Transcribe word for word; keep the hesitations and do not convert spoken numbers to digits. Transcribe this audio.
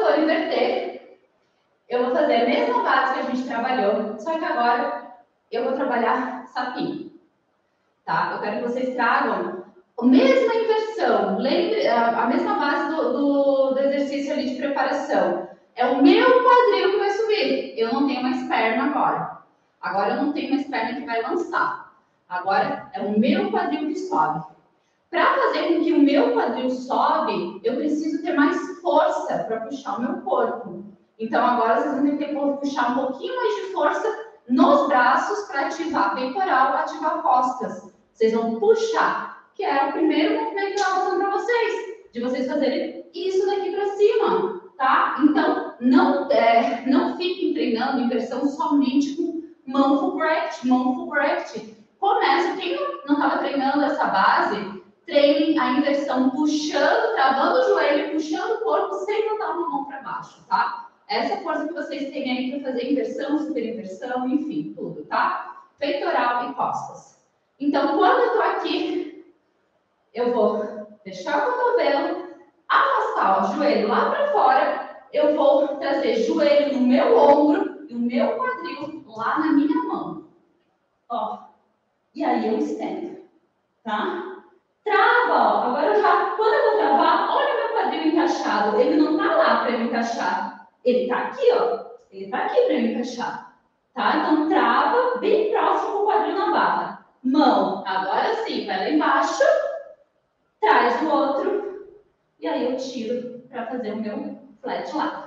for inverter, eu vou fazer a mesma base que a gente trabalhou, só que agora eu vou trabalhar sapinho, tá? Eu quero que vocês tragam a mesma inversão, lembre, a, a mesma base do, do, do exercício ali de preparação. É o meu quadril que vai subir, eu não tenho mais perna agora. Agora eu não tenho mais perna que vai lançar. Agora é o meu quadril que sobe. Para fazer com que o meu quadril sobe, eu preciso ter mais força para puxar o meu corpo. Então agora vocês vão ter que puxar um pouquinho mais de força nos braços para ativar peitoral, ativar costas. Vocês vão puxar, que é o primeiro movimento que eu estava mostrando para vocês, de vocês fazerem isso daqui para cima, tá? Então não, é, não fiquem treinando inversão somente com mão full bracket, mão full bracket. Começa, quem não estava treinando essa base, treine a inversão puxando, travando o joelho, puxando o corpo sem botar uma mão para baixo, tá? Essa força que vocês têm aí para fazer inversão, super inversão, enfim, tudo, tá? Peitoral e costas. Então, quando eu tô aqui, eu vou fechar o cotovelo, afastar o joelho lá para fora, eu vou trazer joelho no meu ombro e o meu quadril lá na minha mão. Ó, e aí eu estendo, tá? Trava, ó. Agora eu já, quando eu vou travar, olha o meu quadril encaixado. Ele não tá lá para eu encaixar. Ele tá aqui, ó. Ele tá aqui para eu encaixar. Tá? Então trava bem próximo com o quadril na barra. Mão, agora sim, vai lá embaixo. Traz o outro. E aí eu tiro para fazer o meu flat lá.